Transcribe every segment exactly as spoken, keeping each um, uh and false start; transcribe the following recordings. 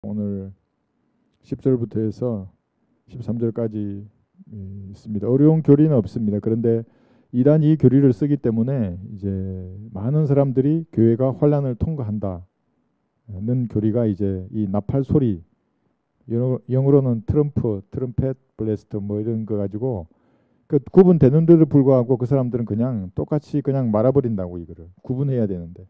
오늘 십 절부터 해서 십삼 절까지 있습니다. 어려운 교리는 없습니다. 그런데 이단 이 교리를 쓰기 때문에 이제 많은 사람들이 교회가 환란을 통과한다는 교리가 이제 이 나팔 소리, 영어로는 트럼프, 트럼펫 블래스트 뭐 이런 거 가지고 그 구분되는데도 불구하고 그 사람들은 그냥 똑같이 그냥 말아버린다고. 이거를 구분해야 되는데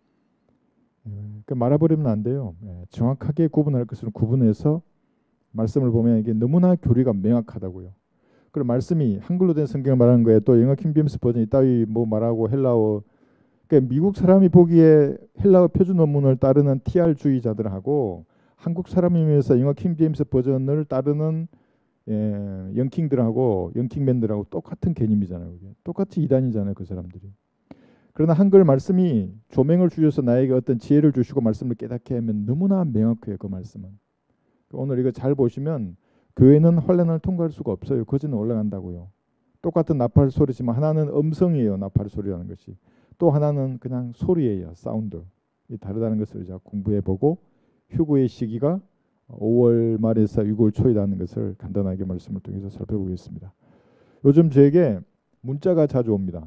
그 말아버리면 안 돼요. 정확하게 구분할 것을 구분해서 말씀을 보면 이게 너무나 교리가 명확하다고요. 그리고 말씀이 한글로 된 성경을 말하는 거예요. 또 영어 킹제임스 버전 이따위 뭐 말하고 헬라어, 그러니까 미국 사람이 보기에 헬라어 표준 원문을 따르는 티알주의자들하고 한국 사람이면서 영어 킹제임스 버전을 따르는 예, 영킹들하고 영킹맨들하고 똑같은 개념이잖아요. 그게. 똑같이 이단이잖아요, 그 사람들이. 그러나 한글 말씀이 조명을 주셔서 나에게 어떤 지혜를 주시고 말씀을 깨닫게 하면 너무나 명확해요, 그 말씀은. 오늘 이거 잘 보시면 교회는 환란을 통과할 수가 없어요. 거지는 올라간다고요. 똑같은 나팔 소리지만 하나는 음성이에요, 나팔 소리라는 것이. 또 하나는 그냥 소리예요, 사운드. 이 다르다는 것을 이제 공부해 보고 휴거의 시기가 오월 말에서 유월 초이라는 것을 간단하게 말씀을 통해서 살펴보겠습니다. 요즘 저에게 문자가 자주 옵니다.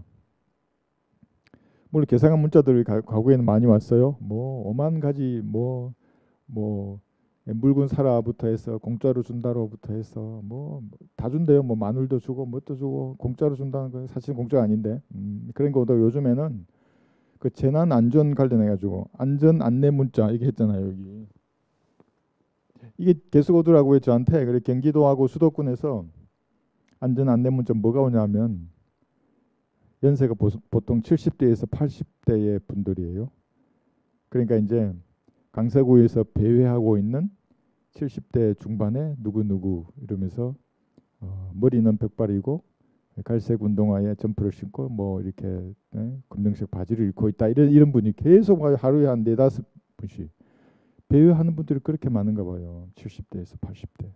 물론 개상한 문자들이 과거에는 많이 왔어요. 뭐 오만 가지 뭐 뭐 물건 사라부터 해서 공짜로 준다로부터 해서 뭐 다 준대요. 뭐 마늘도 주고 뭣도 주고 공짜로 준다는 건 사실 공짜가 아닌데 음, 그런 거보다 요즘에는 그 재난 안전 관련해 가지고 안전 안내 문자 이게 했잖아요. 여기 이게 계속 오더라고요 저한테. 그래 경기도하고 수도권에서 안전 안내 문자 뭐가 오냐면 연세가 보통 칠십 대에서 팔십 대의 분들이에요. 그러니까 이제 강서구에서 배회하고 있는 칠십 대 중반의 누구누구 이러면서 어, 머리는 백발이고 갈색 운동화에 점퍼를 신고 뭐 이렇게 네? 검정색 바지를 입고 있다. 이런 이런 분이 계속 하루에 한 네다섯 분씩 배회하는 분들이 그렇게 많은가 봐요. 칠십 대에서 팔십 대.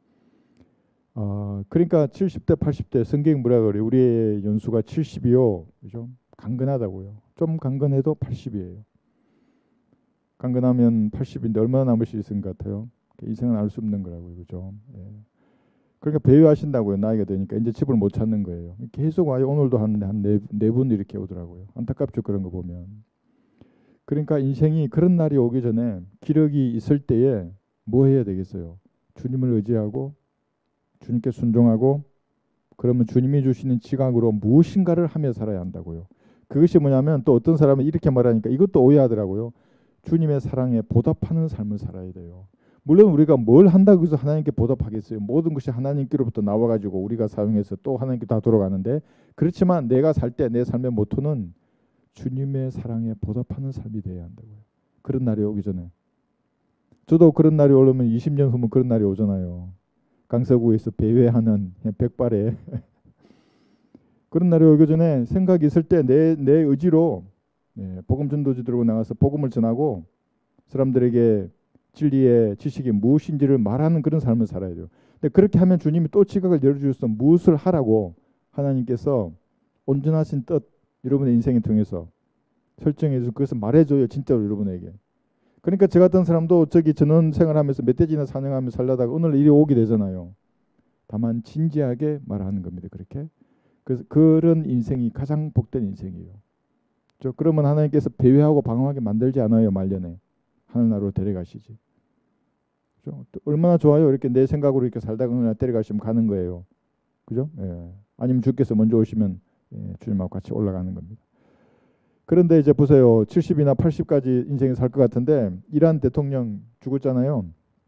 어, 그러니까 칠십 대 팔십 대 성경이 뭐라 그래요? 우리의 연수가 칠십이요. 그죠? 강건하다고요. 좀 강건해도 팔십이에요. 강건하면 팔십인데 얼마나 남을 수 있을 것 같아요? 인생은 알 수 없는 거라고요. 그죠? 예. 그러니까 배회하신다고요. 나이가 되니까 이제 집을 못 찾는 거예요. 계속 와요. 오늘도 한네 네 분 이렇게 오더라고요. 안타깝죠. 그런 거 보면. 그러니까 인생이 그런 날이 오기 전에 기력이 있을 때에 뭐 해야 되겠어요? 주님을 의지하고 주님께 순종하고 그러면 주님이 주시는 지각으로 무엇인가를 하며 살아야 한다고요. 그것이 뭐냐면 또 어떤 사람은 이렇게 말하니까 이것도 오해하더라고요. 주님의 사랑에 보답하는 삶을 살아야 돼요. 물론 우리가 뭘 한다고 해서 하나님께 보답하겠어요. 모든 것이 하나님께로부터 나와가지고 우리가 사용해서 또 하나님께 다 돌아가는데 그렇지만 내가 살 때 내 삶의 모토는 주님의 사랑에 보답하는 삶이 돼야 한다고요. 그런 날이 오기 전에. 저도 그런 날이 오려면 이십 년 후면 그런 날이 오잖아요. 강서구에서 배회하는 백발에 그런 날이 오기 전에 생각이 있을 때 내 내 의지로 네, 복음 전도지 들고 나가서 복음을 전하고 사람들에게 진리의 지식이 무엇인지를 말하는 그런 삶을 살아야 돼요. 근데 그렇게 하면 주님이 또 지각을 열어주셔서 무엇을 하라고 하나님께서 온전하신 뜻 여러분의 인생을 통해서 설정해서 그것을 말해줘요. 진짜로 여러분에게. 그러니까 저 같은 사람도 저기 전원 생활하면서 멧돼지나 사냥하면서 살려다가 오늘 일이 오게 되잖아요. 다만 진지하게 말하는 겁니다. 그렇게. 그래서 그런 인생이 가장 복된 인생이에요. 저 그러면 하나님께서 배회하고 방황하게 만들지 않아요. 말년에. 하늘나라로 데려가시지. 그죠? 얼마나 좋아요. 이렇게 내 생각으로 이렇게 살다가 그냥 데려가시면 가는 거예요. 그죠? 예. 아니면 주께서 먼저 오시면 예, 주님하고 같이 올라가는 겁니다. 그런데 이제 보세요. 칠십이나 팔십까지 인생을 살 것 같은데 이란 대통령 죽었잖아요.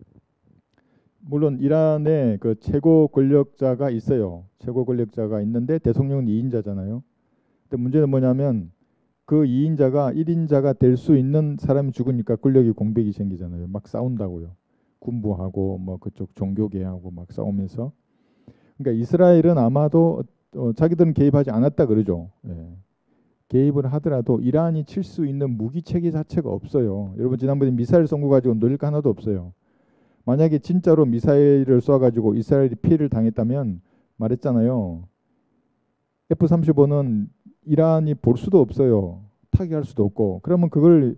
물론 이란에 그 최고 권력자가 있어요. 최고 권력자가 있는데 대통령은 이인자잖아요. 근데 문제는 뭐냐면 그 이인자가 일인자가 될 수 있는 사람이 죽으니까 권력이 공백이 생기잖아요. 막 싸운다고요. 군부하고 뭐 그쪽 종교계하고 막 싸우면서. 그러니까 이스라엘은 아마도 어, 자기들은 개입하지 않았다 그러죠. 예. 개입을 하더라도 이란이 칠 수 있는 무기 체계 자체가 없어요. 여러분 지난번에 미사일 쏜 거 가지고 놀릴 거 하나도 없어요. 만약에 진짜로 미사일을 쏴가지고 이스라엘이 피해를 당했다면 말했잖아요. 에프 삼십오는 이란이 볼 수도 없어요. 타격할 수도 없고. 그러면 그걸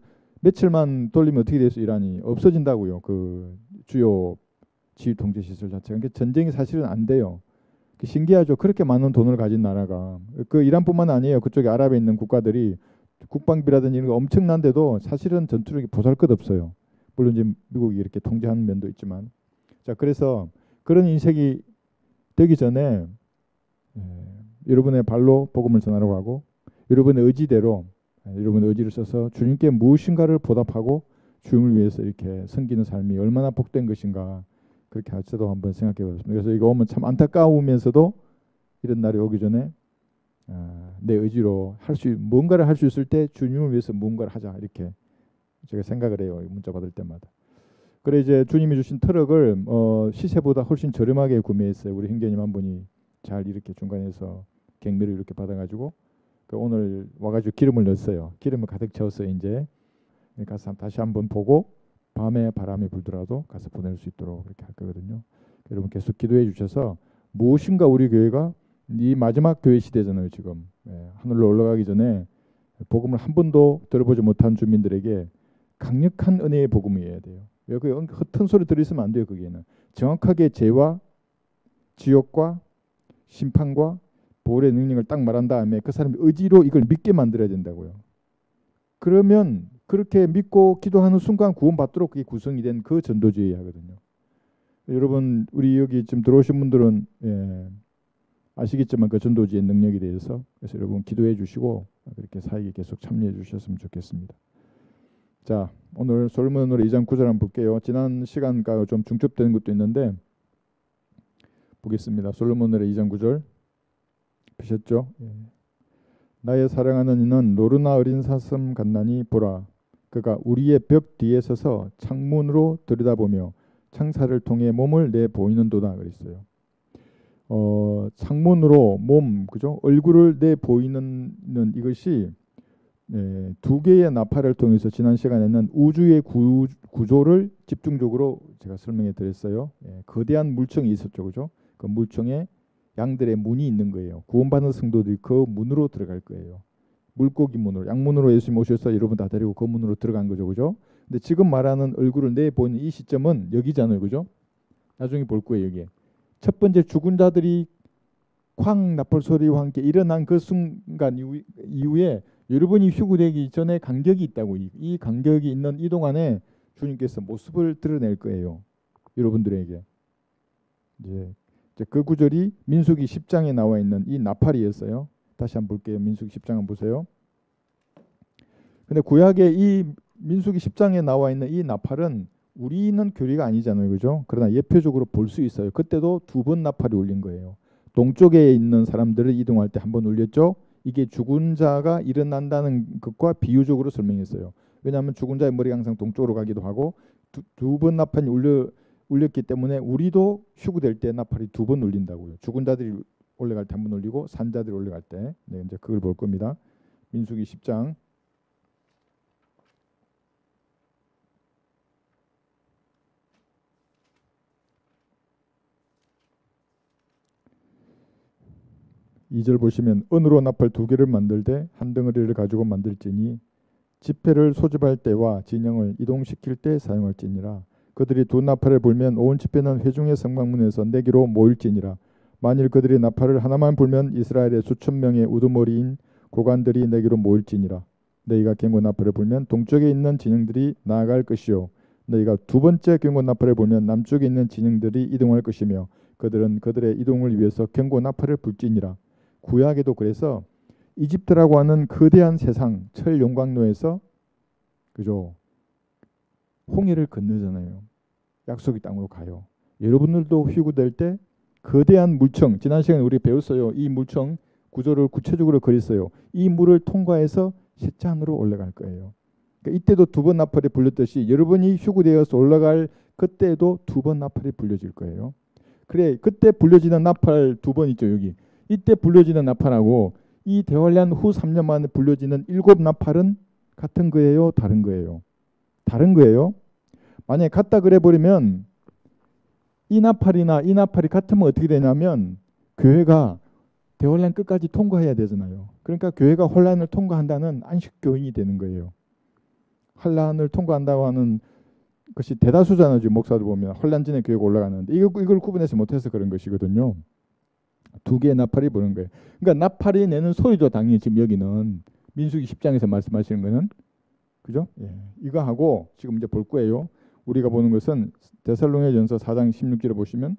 며칠만 돌리면 어떻게 돼서 이란이 없어진다고요. 그 주요 지휘 통제 시설 자체가. 그러니까 전쟁이 사실은 안 돼요. 신기하죠. 그렇게 많은 돈을 가진 나라가 그 이란뿐만 아니에요. 그쪽에 아랍에 있는 국가들이 국방비라든지 이런 거 엄청난데도 사실은 전투력이 보잘것없어요. 물론 이제 미국이 이렇게 통제하는 면도 있지만, 자 그래서 그런 인식이 되기 전에 예, 여러분의 발로 복음을 전하러 가고 여러분의 의지대로 예, 여러분의 의지를 써서 주님께 무엇인가를 보답하고 주님을 위해서 이렇게 섬기는 삶이 얼마나 복된 것인가 그렇게 저도 한번 생각해 봤습니다. 그래서 이거 오면 참 안타까우면서도 이런 날이 오기 전에 아, 내 의지로 할 수 뭔가를 할 수 있을 때 주님을 위해서 뭔가를 하자 이렇게 제가 생각을 해요. 문자 받을 때마다. 그래 이제 주님이 주신 트럭을 어, 시세보다 훨씬 저렴하게 구매했어요. 우리 형제님 한 분이 잘 이렇게 중간에서 갱매를 이렇게 받아가지고 그 오늘 와가지고 기름을 넣었어요. 기름을 가득 채웠어요. 이제 가서 다시 한번 보고 밤에 바람이 불더라도 가서 보낼 수 있도록 그렇게 할 거거든요. 여러분 계속 기도해 주셔서 무엇인가 우리 교회가 이 마지막 교회 시대잖아요. 지금 예, 하늘로 올라가기 전에 복음을 한 번도 들어보지 못한 주민들에게 강력한 은혜의 복음이어야 돼요. 왜 그 헛된 소리 들으시면 안 돼요. 거기에는 정확하게 죄와 지옥과 심판과 보혈의 능력을 딱 말한 다음에 그 사람이 의지로 이걸 믿게 만들어야 된다고요. 그러면 그렇게 믿고 기도하는 순간 구원받도록 그게 구성이 된 그 전도주의 하거든요. 여러분 우리 여기 지금 들어오신 분들은 예, 아시겠지만 그 전도주의 능력에 대해서 그래서 여러분 기도해 주시고 그렇게 사역에 계속 참여해 주셨으면 좋겠습니다. 자 오늘 솔로몬으로 이 장 구 절 한번 볼게요. 지난 시간과 좀 중첩되는 것도 있는데 보겠습니다. 솔로몬으로 이 장 구 절 보셨죠? 예. 나의 사랑하는 이는 노르나 어린 사슴 같나니 보라 그가 우리의 벽 뒤에 서서 창문으로 들여다보며 창살을 통해 몸을 내 보이는도다 그랬어요. 어, 창문으로 몸 그죠? 얼굴을 내 보이는 이것이 네, 두 개의 나팔을 통해서 지난 시간에는 우주의 구, 구조를 집중적으로 제가 설명해 드렸어요. 예, 거대한 물청이 있었죠, 그죠? 그 물청에 양들의 문이 있는 거예요. 구원받는 성도들이 그 문으로 들어갈 거예요. 물고기 문으로, 양문으로 예수님 오셔서 여러분 다 데리고 그 문으로 들어간 거죠, 그죠? 근데 지금 말하는 얼굴을 내 보이는 이 시점은 여기잖아요, 그죠? 나중에 볼 거예요, 여기에. 첫 번째 죽은 자들이 쾅 나팔 소리와 함께 일어난 그 순간 이후, 이후에 여러분이 휴구되기 전에 간격이 있다고. 이, 이 간격이 있는 이 동안에 주님께서 모습을 드러낼 거예요. 여러분들에게. 이제, 이제 그 구절이 민수기 십 장에 나와 있는 이 나팔이었어요. 다시 한번 볼게요. 민수기 십 장 한번 보세요. 근데 구약의 이 민수기 십 장에 나와 있는 이 나팔은 우리는 교리가 아니잖아요. 그죠? 그러나 예표적으로 볼 수 있어요. 그때도 두 번 나팔이 울린 거예요. 동쪽에 있는 사람들을 이동할 때 한 번 울렸죠. 이게 죽은 자가 일어난다는 것과 비유적으로 설명했어요. 왜냐하면 죽은 자의 머리가 항상 동쪽으로 가기도 하고 두 번 나팔이 울려, 울렸기 때문에 우리도 휴구될 때 나팔이 두 번 울린다고요. 죽은 자들이 올라갈 때 한 번 울리고 산 자들이 올라갈 때 네, 이제 그걸 볼 겁니다. 민수기 십 장 이 절 보시면 은으로 나팔 두 개를 만들되 한 덩어리를 가지고 만들지니 지폐를 소집할 때와 진영을 이동시킬 때 사용할지니라. 그들이 두 나팔을 불면 온 지폐는 회중의 성막문에서 내기로 모일지니라. 만일 그들이 나팔을 하나만 불면 이스라엘의 수천 명의 우두머리인 고관들이 내기로 모일지니라. 너희가 경고 나팔을 불면 동쪽에 있는 진영들이 나아갈 것이요 너희가 두 번째 경고 나팔을 불면 남쪽에 있는 진영들이 이동할 것이며 그들은 그들의 이동을 위해서 경고 나팔을 불지니라. 구약에도 그래서 이집트라고 하는 거대한 세상 철 용광로에서 그죠 홍해를 건너잖아요. 약속의 땅으로 가요. 여러분들도 휴구될 때 거대한 물청 지난 시간에 우리 배웠어요. 이 물청 구조를 구체적으로 그렸어요. 이 물을 통과해서 셋장으로 올라갈 거예요. 그러니까 이때도 두 번 나팔이 불렸듯이 여러분이 휴구되어서 올라갈 그때도 두 번 나팔이 불려질 거예요. 그래 그때 불려지는 나팔 두 번 있죠. 여기 이때 불려지는 나팔하고 이 대환란 후 삼 년 만에 불려지는 일곱 나팔은 같은 거예요? 다른 거예요? 다른 거예요. 만약에 같다 그래 버리면 이 나팔이나 이 나팔이 같으면 어떻게 되냐면 교회가 대환란 끝까지 통과해야 되잖아요. 그러니까 교회가 혼란을 통과한다는 안식교인이 되는 거예요. 환란을 통과한다고 하는 것이 대다수잖아요. 지금 목사들 보면 환란진의 교회가 올라가는데 이거, 이걸 구분해서 못해서 그런 것이거든요. 두 개의 나팔이 부는 거예요. 그러니까 나팔이 내는 소리도 당연히 지금 여기는 민수기 십 장에서 말씀하시는 거는 그죠? 예. 이거 하고 지금 이제 볼 거예요. 우리가 보는 것은 데살로니가전서 사 장 십육 절에 보시면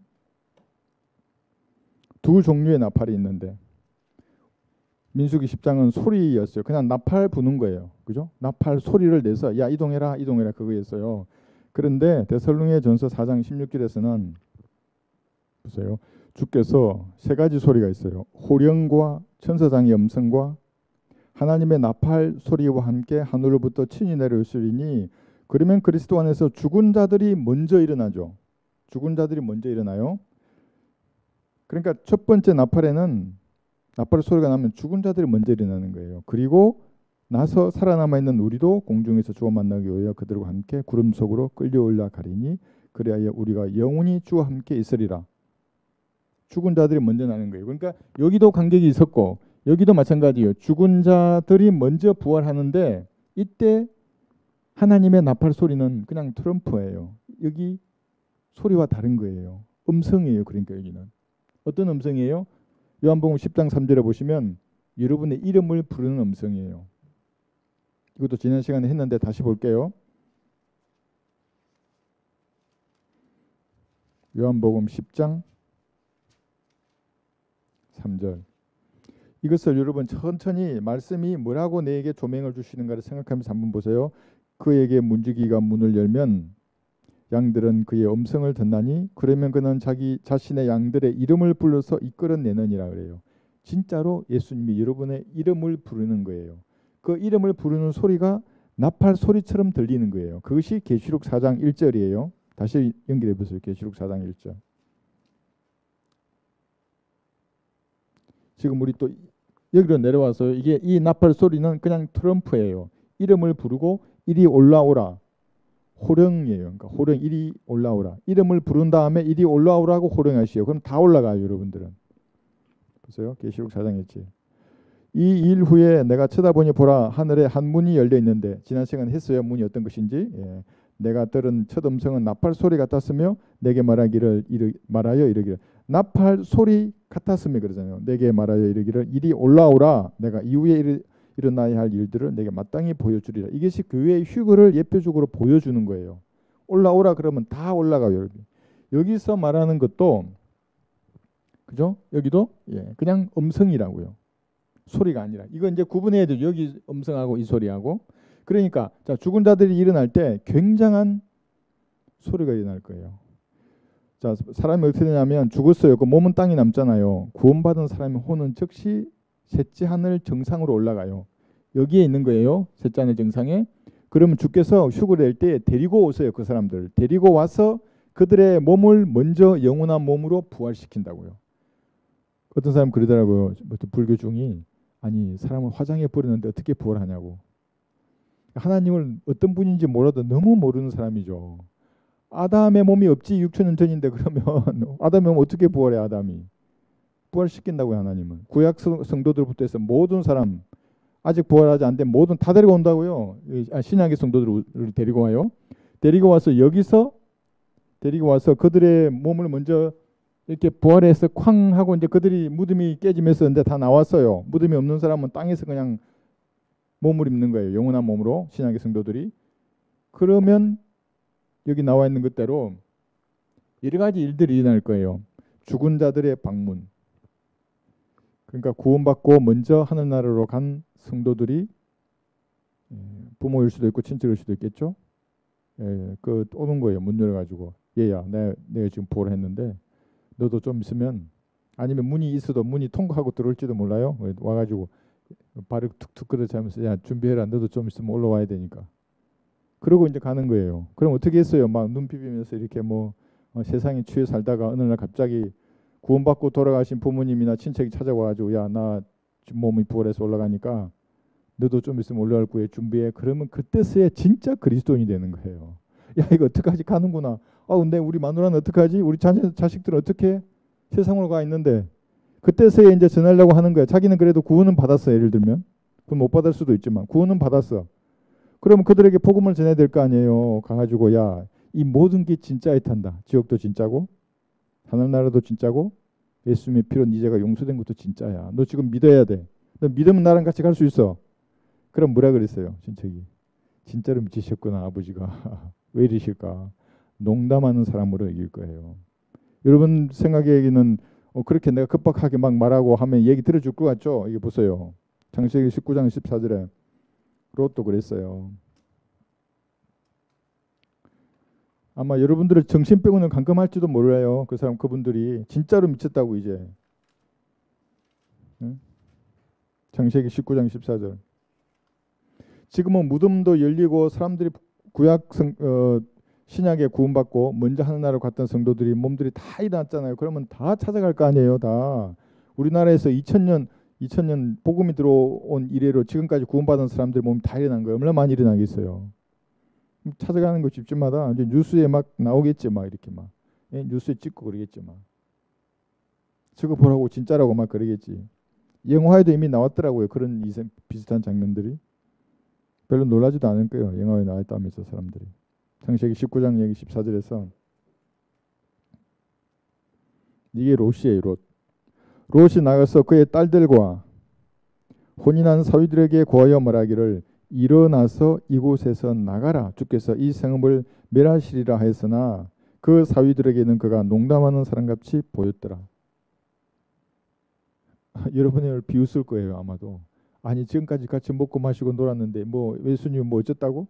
두 종류의 나팔이 있는데 민수기 십 장은 소리였어요. 그냥 나팔 부는 거예요. 그죠? 나팔 소리를 내서 야 이동해라 이동해라 그거였어요. 그런데 데살로니가전서 사 장 십육 절에서는 보세요. 주께서 세 가지 소리가 있어요. 호령과 천사장의 음성과 하나님의 나팔 소리와 함께 하늘로부터 친히 내려오시리니 그러면 그리스도 안에서 죽은 자들이 먼저 일어나죠. 죽은 자들이 먼저 일어나요. 그러니까 첫 번째 나팔에는 나팔 소리가 나면 죽은 자들이 먼저 일어나는 거예요. 그리고 나서 살아남아 있는 우리도 공중에서 주와 만나기 위하여 그들과 함께 구름 속으로 끌려 올라가리니 그리하여 우리가 영원히 주와 함께 있으리라. 죽은 자들이 먼저 나는 거예요. 그러니까 여기도 간격이 있었고 여기도 마찬가지예요. 죽은 자들이 먼저 부활하는데 이때 하나님의 나팔 소리는 그냥 트럼프예요. 여기 소리와 다른 거예요. 음성이에요. 그러니까 여기는 어떤 음성이에요? 요한복음 십 장 삼 절에 보시면 여러분의 이름을 부르는 음성이에요. 이것도 지난 시간에 했는데 다시 볼게요. 요한복음 십 장 삼 절. 이것을 여러분 천천히 말씀이 뭐라고 내게 조명을 주시는가를 생각하면서 한번 보세요. 그에게 문지기가 문을 열면 양들은 그의 음성을 듣나니 그러면 그는 자기 자신의 양들의 이름을 불러서 이끌어내느니라 그래요. 진짜로 예수님이 여러분의 이름을 부르는 거예요. 그 이름을 부르는 소리가 나팔 소리처럼 들리는 거예요. 그것이 계시록 사 장 일 절이에요. 다시 연결해 보세요. 계시록 사 장 일 절. 지금 우리 또 여기로 내려와서 이게 이 나팔 소리는 그냥 트럼프예요. 이름을 부르고 이리 올라오라. 호령이에요. 그러니까 호령 이리 올라오라. 이름을 부른 다음에 이리 올라오라고 호령하시요. 그럼 다 올라가요, 여러분들은. 보세요. 계시록 사 장 일 절. 이 일 후에 내가 쳐다보니 보라 하늘에 한 문이 열려 있는데 지난 시간에 했어요. 문이 어떤 것인지. 예. 내가 들은 첫 음성은 나팔 소리 같았으며 내게 말하기를 이르, 말하여 이르기를 나팔 소리 같았으며 그러잖아요. 내게 말하여 이르기를 이리 올라오라. 내가 이후에 이르, 일어나야 할 일들을 내게 마땅히 보여주리라. 이것이 교회의 휴거를 예표적으로 보여주는 거예요. 올라오라 그러면 다 올라가요. 여러분. 여기서 말하는 것도 그죠? 여기도 예, 그냥 음성이라고요. 소리가 아니라. 이거 이제 구분해야 되죠. 여기 음성하고 이 소리하고. 그러니까 자 죽은 자들이 일어날 때 굉장한 소리가 일어날 거예요. 자 사람이 어떻게 되냐면 죽었어요. 그 몸은 땅에 남잖아요. 구원받은 사람의 혼은 즉시 셋째 하늘 정상으로 올라가요. 여기에 있는 거예요. 셋째 하늘 정상에. 그러면 주께서 휴거를 낼 때 데리고 오세요. 그 사람들. 데리고 와서 그들의 몸을 먼저 영원한 몸으로 부활시킨다고요. 어떤 사람 그러더라고요. 불교 중이 아니 사람을 화장해 버리는데 어떻게 부활하냐고. 하나님을 어떤 분인지 몰라도 너무 모르는 사람이죠. 아담의 몸이 없지 육천 년 전인데 그러면 아담의 몸 어떻게 부활해 아담이. 부활시킨다고요. 하나님은. 구약 성도들부터 해서 모든 사람 아직 부활하지 않은 모든 다 데리고 온다고요. 신약의 성도들을 데리고 와요. 데리고 와서 여기서 데리고 와서 그들의 몸을 먼저 이렇게 부활해서 쾅 하고 이제 그들이 무덤이 깨지면서 이제 다 나왔어요. 무덤이 없는 사람은 땅에서 그냥 몸을 입는 거예요. 영원한 몸으로 신약의 성도들이. 그러면 여기 나와 있는 것대로 여러 가지 일들이 일어날 거예요. 죽은 자들의 방문. 그러니까 구원받고 먼저 하늘나라로 간 성도들이 부모일 수도 있고 친척일 수도 있겠죠. 예, 그 오는 거예요. 문 열어가지고 얘야, 내가, 내가 지금 부활했는데 너도 좀 있으면 아니면 문이 있어도 문이 통과하고 들어올지도 몰라요. 와가지고 발을 툭툭 끌어차면서 야 준비해라. 너도 좀 있으면 올라와야 되니까. 그러고 이제 가는 거예요. 그럼 어떻게 했어요? 막 눈 비비면서 이렇게 뭐 어, 세상에 취해 살다가 어느 날 갑자기 구원받고 돌아가신 부모님이나 친척이 찾아와가지고 야 나 몸이 부활해서 올라가니까 너도 좀 있으면 올라갈 거에 준비해. 그러면 그때서야 진짜 그리스도인이 되는 거예요. 야 이거 어떡하지 가는구나. 아 근데 우리 마누라는 어떡하지? 우리 자, 자식들은 어떻게 세상으로 가 있는데 그때서야 이제 전하려고 하는 거야. 자기는 그래도 구원은 받았어. 예를 들면 그건 못 받을 수도 있지만 구원은 받았어. 그러면 그들에게 복음을 전해야 될 거 아니에요. 가가지고 야, 이 모든 게 진짜에 탄다. 지옥도 진짜고 하늘나라도 진짜고 예수님의 피로 네 죄가 용서된 것도 진짜야. 너 지금 믿어야 돼. 너 믿으면 나랑 같이 갈 수 있어. 그럼 뭐라 그랬어요? 친척이. 진짜로 미치셨구나 아버지가. 왜 이러실까? 농담하는 사람으로 이길 거예요. 여러분 생각에는 어, 그렇게 내가 급박하게 막 말하고 하면 얘기 들어줄 것 같죠? 이게 보세요. 창세기 십구 장 십사 절에 롯도 그랬어요. 아마 여러분들의 정신병원은 감금할지도 몰라요. 그 사람 그분들이 진짜로 미쳤다고 이제. 응? 창세기 십구 장 십사 절. 지금은 무덤도 열리고 사람들이 구약 성, 어, 신약에 구원받고 먼저 하늘나라로 갔던 성도들이 몸들이 다 일어났잖아요. 그러면 다 찾아갈 거 아니에요. 다. 우리나라에서 이천 년 이천 년 복음이 들어온 이래로 지금까지 구원받은 사람들 몸이 다 일어난 거예요. 얼마나 많이 일어나겠어요. 찾아가는 거 집집마다 이제 뉴스에 막 나오겠지. 막 이렇게 막 예? 뉴스에 찍고 그러겠지. 막 저거 보라고 진짜라고 막 그러겠지. 영화에도 이미 나왔더라고요. 그런 이생 비슷한 장면들이. 별로 놀라지도 않을 거예요. 영화에 나왔다면서 사람들이. 창세기 십구 장 얘기 십사 절에서 이게 롯이에요. 롯. 롯이 나가서 그의 딸들과 혼인한 사위들에게 고하여 말하기를 일어나서 이곳에서 나가라. 주께서 이 성읍을 멸하시리라 하였으나 그 사위들에게는 그가 농담하는 사람같이 보였더라. 여러분을 비웃을 거예요. 아마도. 아니 지금까지 같이 먹고 마시고 놀았는데 뭐 예수님 뭐 어쨌다고?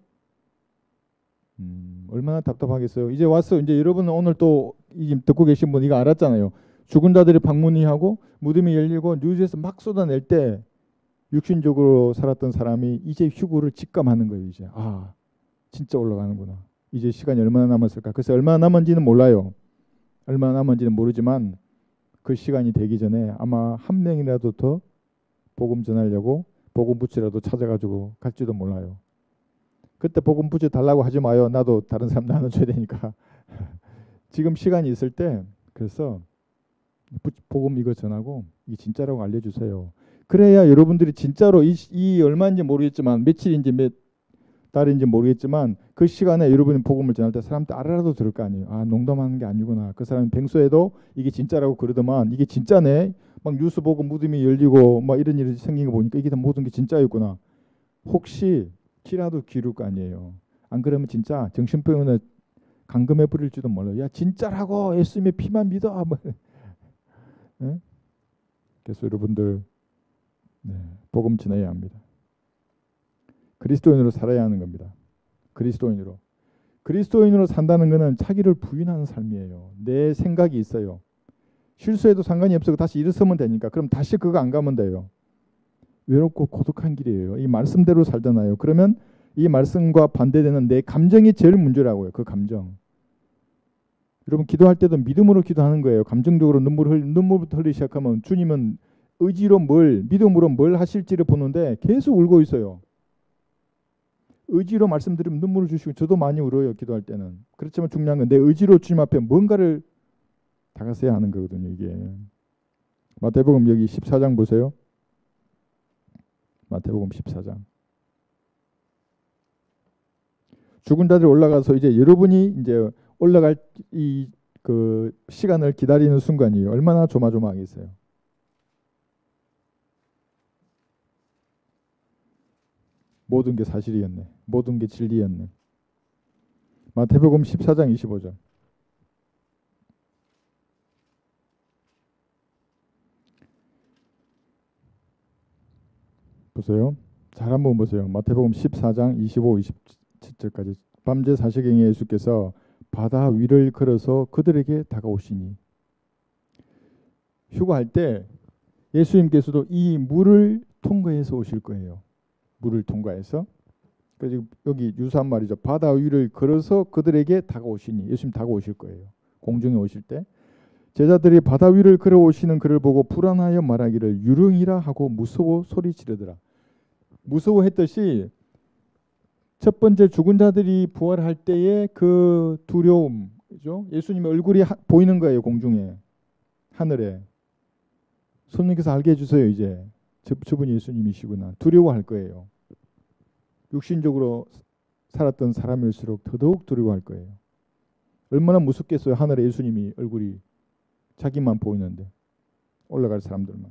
음, 얼마나 답답하겠어요. 이제 왔어. 이제 여러분은 오늘 또 이 듣고 계신 분 이거 알았잖아요. 죽은 자들이 방문이하고 무덤이 열리고 뉴스에서 막 쏟아낼 때 육신적으로 살았던 사람이 이제 휴구를 직감하는 거예요. 이제 아 진짜 올라가는구나. 이제 시간이 얼마나 남았을까. 그래서 얼마나 남은지는 몰라요. 얼마나 남은지는 모르지만 그 시간이 되기 전에 아마 한 명이라도 더 복음 전하려고 복음 부치라도 찾아가지고 갈지도 몰라요. 그때 복음 부치 달라고 하지 마요. 나도 다른 사람 나눠줘야 되니까. 지금 시간이 있을 때 그래서 복음 이거 전하고 이게 진짜라고 알려주세요. 그래야 여러분들이 진짜로 이, 이 얼마인지 모르겠지만 며칠인지 몇 달인지 모르겠지만 그 시간에 여러분이 복음을 전할 때 사람들 알아라도 들을 거 아니에요. 아 농담하는 게 아니구나. 그 사람이 평소에도 이게 진짜라고 그러더만 이게 진짜네. 막 뉴스 보고 무덤이 열리고 막 이런 일이 생긴 거 보니까 이게 다 모든 게 진짜였구나. 혹시 키라도 기를 거 아니에요. 안 그러면 진짜 정신병원에 감금해 버릴지도 몰라요. 야 진짜라고 예수님의 피만 믿어. 뭐. 네? 그래서 여러분들 네, 복음 전해야 합니다. 그리스도인으로 살아야 하는 겁니다. 그리스도인으로. 그리스도인으로 산다는 것은 자기를 부인하는 삶이에요. 내 생각이 있어요. 실수해도 상관이 없어. 다시 일어서면 되니까. 그럼 다시 그거 안 가면 돼요. 외롭고 고독한 길이에요. 이 말씀대로 살잖아요. 그러면 이 말씀과 반대되는 내 감정이 제일 문제라고요. 그 감정. 여러분 기도할 때도 믿음으로 기도하는 거예요. 감정적으로 눈물 흘 눈물부터 흘리기 시작하면 주님은 의지로 뭘 믿음으로 뭘 하실지를 보는데 계속 울고 있어요. 의지로 말씀드리면 눈물을 주시고 저도 많이 울어요. 기도할 때는. 그렇지만 중요한 건 내 의지로 주님 앞에 뭔가를 다가서야 하는 거거든요. 이게 마태복음 여기 십사 장 보세요. 마태복음 십사 장. 죽은 자들이 올라가서 이제 여러분이 이제 올라갈 이 그 시간을 기다리는 순간이에요. 얼마나 조마조마하겠어요. 모든 게 사실이었네. 모든 게 진리였네. 마태복음 십사 장 이십오 절. 보세요. 잘 한번 보세요. 마태복음 십사 장 이십오, 이십칠 절까지. 밤새 사시경에 예수께서 바다 위를 걸어서 그들에게 다가오시니. 휴가할 때 예수님께서도 이 물을 통과해서 오실 거예요. 물을 통과해서. 그래서 여기 유사한 말이죠. 바다 위를 걸어서 그들에게 다가오시니. 예수님 다가오실 거예요. 공중에 오실 때. 제자들이 바다 위를 걸어오시는 그를 보고 불안하여 말하기를 유령이라 하고 무서워 소리 지르더라. 무서워했듯이 첫 번째 죽은 자들이 부활할 때의 그 두려움, 그죠? 예수님의 얼굴이 하, 보이는 거예요. 공중에, 하늘에. 손님께서 알게 해주세요. 이제 저, 저분이 예수님이시구나. 두려워할 거예요. 육신적으로 살았던 사람일수록 더더욱 두려워할 거예요. 얼마나 무섭겠어요. 하늘에 예수님이 얼굴이 자기만 보이는데 올라갈 사람들만.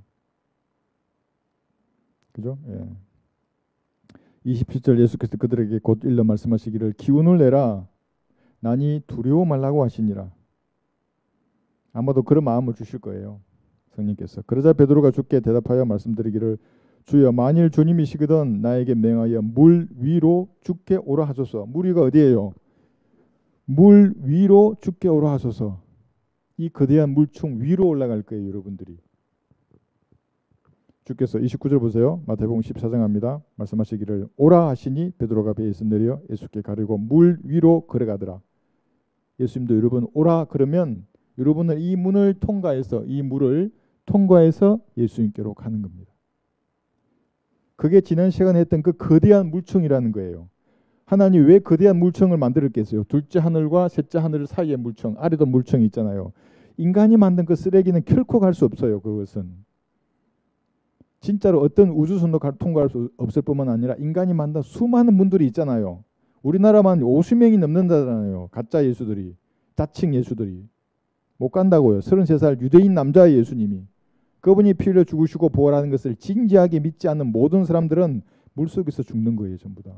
그죠? 예. 이십칠 절 예수께서 그들에게 곧 일러 말씀하시기를 기운을 내라 나니 두려워 말라고 하시니라. 아마도 그런 마음을 주실 거예요. 성령께서. 그러자 베드로가 주께 대답하여 말씀드리기를 주여 만일 주님이시거든 나에게 명하여 물 위로 주께 오라 하소서. 물 위가 어디예요? 물 위로 주께 오라 하소서. 이 거대한 물총 위로 올라갈 거예요. 여러분들이. 주께서 이십구 절 보세요. 마태복음 십사 장 합니다. 말씀하시기를 오라 하시니 베드로가 배에서 내려 예수께 가르고 물 위로 걸어가더라. 예수님도 여러분 오라 그러면 여러분은 이 문을 통과해서 이 물을 통과해서 예수님께로 가는 겁니다. 그게 지난 시간에 했던 그 거대한 물총이라는 거예요. 하나님 왜 거대한 물총을 만들었겠어요? 둘째 하늘과 셋째 하늘 사이의 물총, 아래도 물총이 있잖아요. 인간이 만든 그 쓰레기는 결코 갈 수 없어요. 그것은. 진짜로 어떤 우주선도 통과할 수 없을 뿐만 아니라 인간이 만든 수많은 문들이 있잖아요. 우리나라만 오십 명이 넘는다잖아요. 가짜 예수들이, 자칭 예수들이. 못 간다고요. 서른세 살 유대인 남자 예수님이. 그분이 피 흘려 죽으시고 부활하는 것을 진지하게 믿지 않는 모든 사람들은 물속에서 죽는 거예요. 전부 다.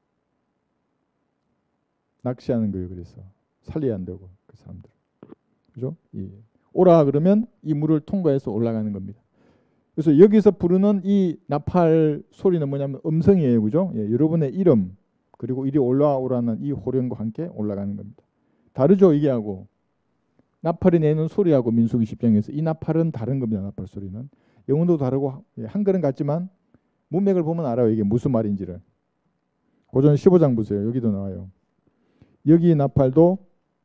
낚시하는 거예요. 그래서 살려야 한다고 그 사람들. 그죠? 예. 오라 그러면 이 물을 통과해서 올라가는 겁니다. 그래서 여기서 부르는 이 나팔 소리는 뭐냐면 음성이에요. 그죠? 예. 여러분의 이름 그리고 이리 올라오라는 이 호령과 함께 올라가는 겁니다. 다르죠? 이게 하고 나팔이 내는 소리하고 민수기 십 장에서 이 나팔은 다른 겁니다. 나팔 소리는 영혼도 다르고 한글은 같지만 문맥을 보면 알아요. 이게 무슨 말인지를. 고전 십오 장 보세요. 여기도 나와요. 여기 나팔도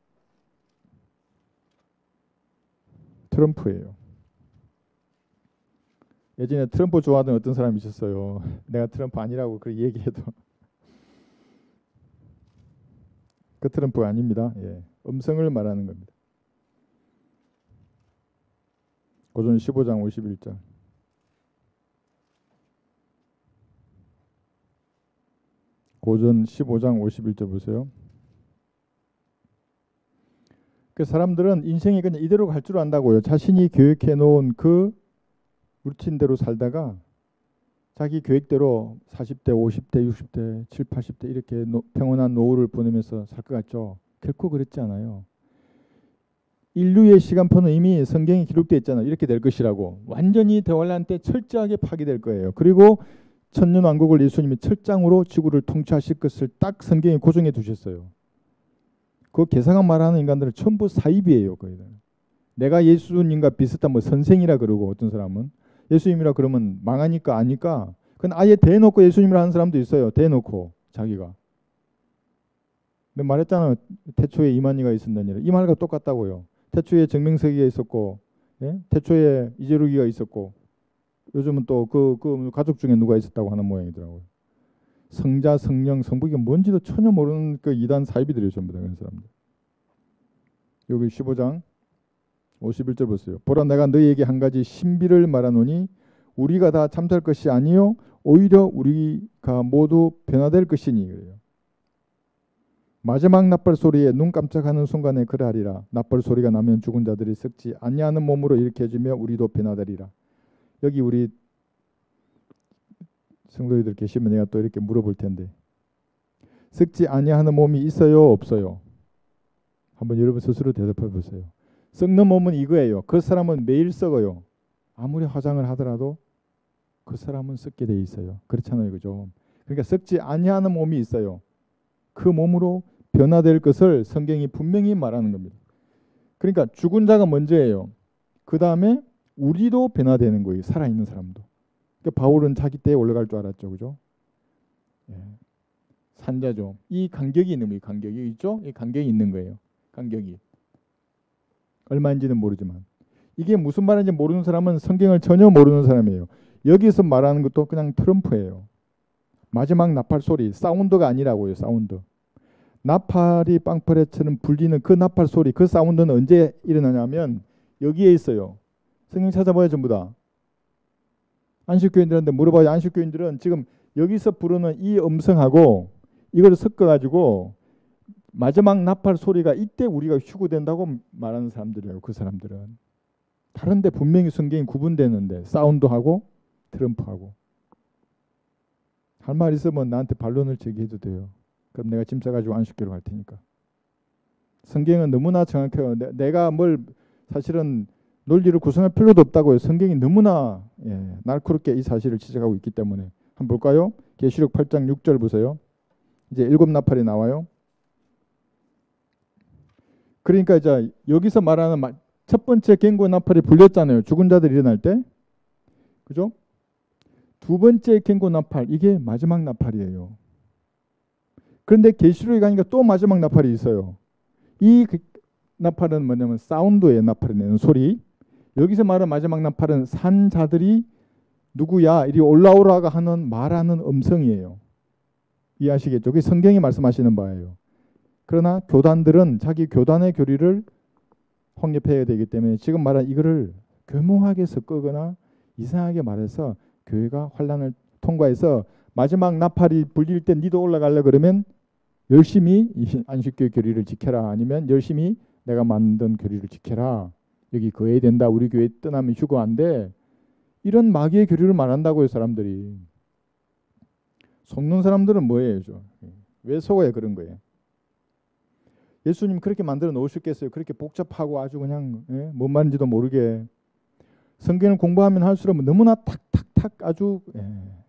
트럼프예요. 예전에 트럼프 좋아하던 어떤 사람이 있었어요. 내가 트럼프 아니라고 그렇게 얘기해도 그 트럼프가 아닙니다. 예. 음성을 말하는 겁니다. 고전 십오 장 오십일 절. 고전 십오 장 오십일 절 보세요. 그 사람들은 인생이 그냥 이대로 갈 줄 안다고요. 자신이 계획해 놓은 그 루틴대로 살다가 자기 계획대로 사십 대, 오십 대, 육십 대, 칠십, 팔십 대 이렇게 노, 평온한 노후를 보내면서 살 것 같죠? 결코 그렇지 않아요. 인류의 시간표는 이미 성경에 기록되어 있잖아요. 이렇게 될 것이라고. 완전히 대환란 때 철저하게 파괴될 거예요. 그리고 천년왕국을 예수님이 철장으로 지구를 통치하실 것을 딱 성경에 고정해 두셨어요. 그 개성한 말하는 인간들은 전부 사입이에요. 거의. 내가 예수님과 비슷한 뭐 선생이라 그러고 어떤 사람은 예수님이라 그러면 망하니까 아니까 그건 아예 대놓고 예수님이라 하는 사람도 있어요. 대놓고 자기가. 근데 말했잖아요. 태초에 이만희가 있었느니라. 이 말과 똑같다고요. 태초에 정명석이가 있었고 예? 태초에 이재루기가 있었고 요즘은 또 그 그 가족 중에 누가 있었다고 하는 모양이더라고요. 성자, 성령, 성부가 뭔지도 전혀 모르는 그 이단 사이비들이에요. 전부 다 그런 사람들. 여기 십오 장 오십일 절 보세요. 보라 내가 너희에게 한 가지 신비를 말하노니 우리가 다 잠잘 것이 아니요 오히려 우리가 모두 변화될 것이니 그래요. 마지막 나팔 소리에 눈 깜짝하는 순간에 그러하리라. 나팔 소리가 나면 죽은 자들이 썩지 아니하는 몸으로 일으켜 주며 우리도 변화되리라. 여기 우리 성도님들 계시면 내가 또 이렇게 물어볼 텐데 썩지 아니하는 몸이 있어요 없어요? 한번 여러분 스스로 대답해 보세요. 썩는 몸은 이거예요. 그 사람은 매일 썩어요. 아무리 화장을 하더라도 그 사람은 썩게 돼 있어요. 그렇잖아요. 그죠? 그러니까 썩지 아니하는 몸이 있어요. 그 몸으로 변화될 것을 성경이 분명히 말하는 겁니다. 그러니까 죽은 자가 먼저예요. 그 다음에 우리도 변화되는 거예요. 살아있는 사람도. 그러니까 바울은 자기 때에 올라갈 줄 알았죠. 그죠? 예. 산자죠. 이 간격이 있는 거예요. 간격이 있죠? 이 간격이 있는 거예요. 간격이. 얼마인지는 모르지만. 이게 무슨 말인지 모르는 사람은 성경을 전혀 모르는 사람이에요. 여기서 말하는 것도 그냥 트럼프예요. 마지막 나팔 소리. 사운드가 아니라고요. 사운드. 나팔이 빵퍼레처럼 불리는 그 나팔 소리. 그 사운드는 언제 일어나냐면 여기에 있어요. 성경 찾아봐요. 전부 다. 안식교인들한테 물어봐요. 안식교인들은 지금 여기서 부르는 이 음성하고 이걸 섞어가지고 마지막 나팔 소리가 이때 우리가 휴구된다고 말하는 사람들이에요. 그 사람들은. 다른데 분명히 성경이 구분되는데 사운드하고 트럼프하고. 할 말 있으면 나한테 반론을 제기해도 돼요. 그럼 내가 짐 싸가지고 안식교로 갈 테니까. 성경은 너무나 정확해요. 내, 내가 뭘 사실은 논리를 구성할 필요도 없다고요. 성경이 너무나 예, 날카롭게 이 사실을 지적하고 있기 때문에. 한번 볼까요? 계시록 팔 장 육 절 보세요. 이제 일곱 나팔이 나와요. 그러니까 이제 여기서 말하는 첫 번째 갱고 나팔이 불렸잖아요. 죽은 자들이 일어날 때. 그죠? 두 번째 갱고 나팔, 이게 마지막 나팔이에요. 그런데 계시록에 가니까 또 마지막 나팔이 있어요. 이 나팔은 뭐냐면 사운드의 나팔이 내는 소리. 여기서 말하는 마지막 나팔은 산 자들이 누구야? 이리 올라오라가 하는 말하는 음성이에요. 이해하시겠죠? 그게 성경이 말씀하시는 바예요. 그러나 교단들은 자기 교단의 교리를 확립해야 되기 때문에 지금 말한 이거를 교묘하게 섞거나 이상하게 말해서 교회가 환란을 통과해서 마지막 나팔이 불릴 때 니도 올라가려 그러면 열심히 이 안식교의 교리를 지켜라. 아니면 열심히 내가 만든 교리를 지켜라. 여기 거해야 된다. 우리 교회 떠나면 휴거 안 돼. 이런 마귀의 교리를 말한다고요. 사람들이. 속는 사람들은 뭐예요? 왜 속아요? 그런 거예요. 예수님 그렇게 만들어 놓으셨겠어요? 그렇게 복잡하고 아주 그냥 예? 뭔 말인지도 모르게. 성경을 공부하면 할수록 너무나 탁탁탁 아주 예.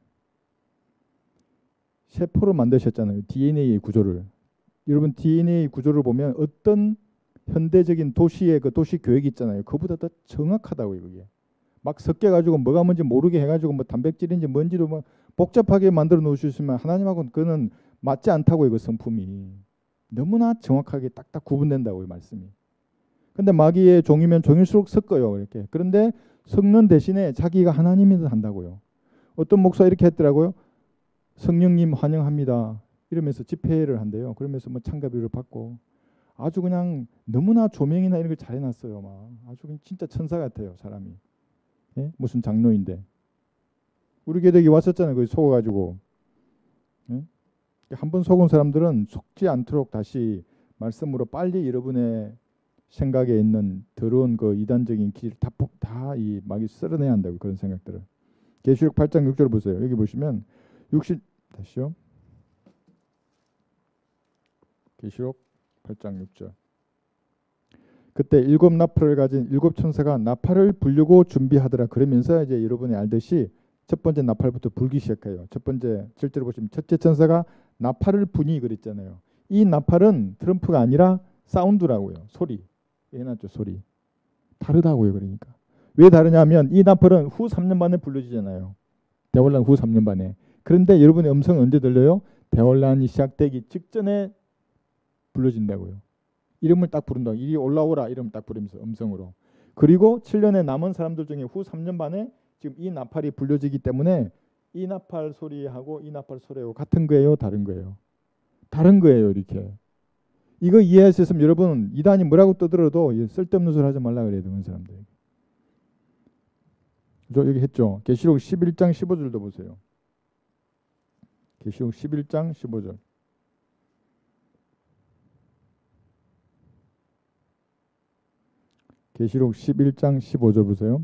세포로 만드셨잖아요. 디엔에이의 구조를. 여러분 디엔에이 구조를 보면 어떤 현대적인 도시의 그 도시 교육이 있잖아요. 그보다 더 정확하다고요. 그게. 막 섞여가지고 뭐가 뭔지 모르게 해가지고 뭐 단백질인지 뭔지도 뭐 복잡하게 만들어 놓으셨으면 하나님하고는 그는 맞지 않다고요. 그 성품이. 너무나 정확하게 딱딱 구분된다고요. 말씀이. 근데 마귀의 종이면 종일수록 섞어요. 이렇게. 그런데 섞는 대신에 자기가 하나님이든 한다고요. 어떤 목사 이렇게 했더라고요. 성령님 환영합니다. 이러면서 집회를 한대요. 그러면서 뭐 참가비를 받고 아주 그냥 너무나 조명이나 이런 걸 잘 해놨어요. 막 아주 그냥 진짜 천사 같아요. 사람이. 예? 무슨 장로인데. 우리 교대에 왔었잖아요. 거기 속아가지고. 예? 한번 속은 사람들은 속지 않도록 다시 말씀으로 빨리 여러분의 생각에 있는 더러운 그 이단적인 길을 다 이 마귀 쓸어내야 한다고 그런 생각들을. 계시록 팔 장 육 절 보세요. 여기 보시면 육십 다시요. 계시록 팔 장 육 절. 그때 일곱 나팔을 가진 일곱 천사가 나팔을 불려고 준비하더라. 그러면서 이제 여러분이 알듯이 첫 번째 나팔부터 불기 시작해요. 첫 번째 칠 절을 보시면 첫째 천사가 나팔을 부니 그랬잖아요. 이 나팔은 트럼프가 아니라 사운드라고요. 소리. 해놨죠. 소리. 다르다고요. 그러니까. 왜 다르냐면 이 나팔은 후 삼 년 만에 불려지잖아요. 대환란 후 삼 년 만에. 그런데 여러분의 음성은 언제 들려요? 대환란이 시작되기 직전에 불려진다고요. 이름을 딱 부른다고. 이리 올라오라 이름을 딱 부르면서 음성으로. 그리고 칠 년에 남은 사람들 중에 후 삼 년 만에 지금 이 나팔이 불려지기 때문에 이 나팔 소리하고 이 나팔 소리하고 같은 거예요? 다른 거예요? 다른 거예요. 이렇게. 이거 이해할 수 있으면 여러분 이단이 뭐라고 떠들어도 쓸데없는 소리 하지 말라 그래야 되는 사람들. 저 여기 했죠. 계시록 십일 장 십오 절도 보세요. 계시록 십일 장 십오 절. 계시록 십일 장 십오 절 보세요.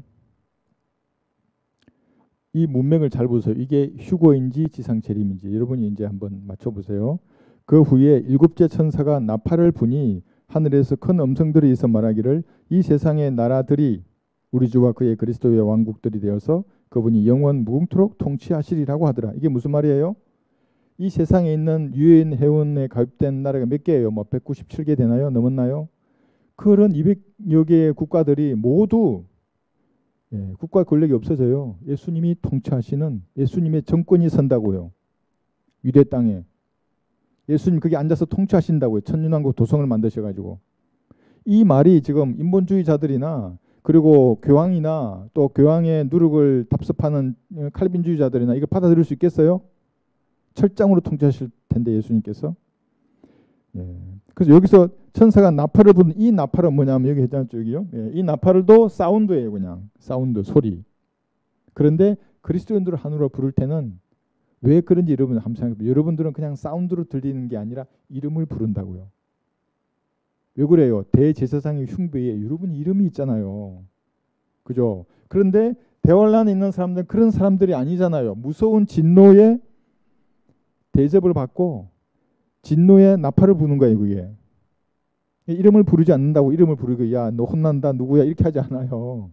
이 문맥을 잘 보세요. 이게 휴거인지 지상재림인지 여러분이 이제 한번 맞춰보세요. 그 후에 일곱째 천사가 나팔을 부니 하늘에서 큰 음성들이 있어 말하기를 이 세상의 나라들이 우리 주와 그의 그리스도의 왕국들이 되어서 그분이 영원 무궁토록 통치하시리라고 하더라. 이게 무슨 말이에요? 이 세상에 있는 유엔 회원에 가입된 나라가 몇 개예요? 뭐 백구십칠 개 되나요? 넘었나요? 그런 이백여 개의 국가들이 모두 예, 국가 권력이 없어져요. 예수님이 통치하시는 예수님의 정권이 선다고요. 유대 땅에. 예수님 거기 앉아서 통치하신다고요. 천년왕국 도성을 만드셔가지고. 이 말이 지금 인본주의자들이나 그리고 교황이나 또 교황의 누룩을 답습하는 칼빈주의자들이나 이거 받아들일 수 있겠어요? 철장으로 통치하실 텐데 예수님께서. 예. 그래서 여기서 천사가 나팔을 부는 이 나팔은 뭐냐면 여기 했잖아요. 여기요. 예. 이 나팔도 사운드예요. 그냥 사운드 소리. 그런데 그리스도인들을 하늘로 부를 때는 왜 그런지 여러분 한번 생각해보세요. 여러분들은 그냥 사운드로 들리는 게 아니라 이름을 부른다고요. 왜 그래요? 대제사장의 흉배에 여러분 이름이 있잖아요. 그죠? 그런데 대환란에 있는 사람들은 그런 사람들이 아니잖아요. 무서운 진노에 대접을 받고 진노에 나팔을 부는 거예요. 그게. 이름을 부르지 않는다고 이름을 부르고 야 너 혼난다 누구야 이렇게 하지 않아요.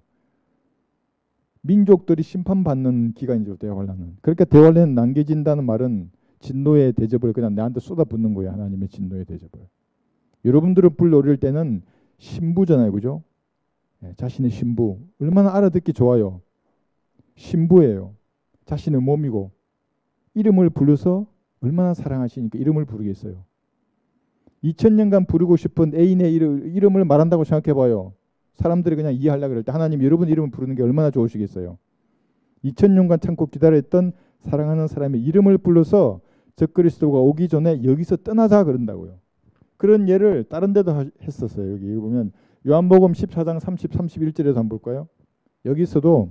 민족들이 심판받는 기간이죠. 대환란은. 그러니까 대환란은 남겨진다는 말은 진노의 대접을 그냥 나한테 쏟아붓는 거예요. 하나님의 진노의 대접을. 여러분들을 불러올 때는 신부잖아요. 그죠? 네, 자신의 신부. 얼마나 알아듣기 좋아요. 신부예요. 자신의 몸이고 이름을 불러서 얼마나 사랑하시니까 이름을 부르겠어요. 이천 년간 부르고 싶은 애인의 이름, 이름을 말한다고 생각해봐요. 사람들이 그냥 이해하려고 그럴 때 하나님 여러분 이름을 부르는 게 얼마나 좋으시겠어요. 이천 년간 참고 기다렸던 사랑하는 사람의 이름을 불러서 적그리스도가 오기 전에 여기서 떠나자 그런다고요. 그런 예를 다른 데도 했었어요. 여기 보면 요한복음 십사 장 삼십, 삼십일 절에서 한번 볼까요? 여기서도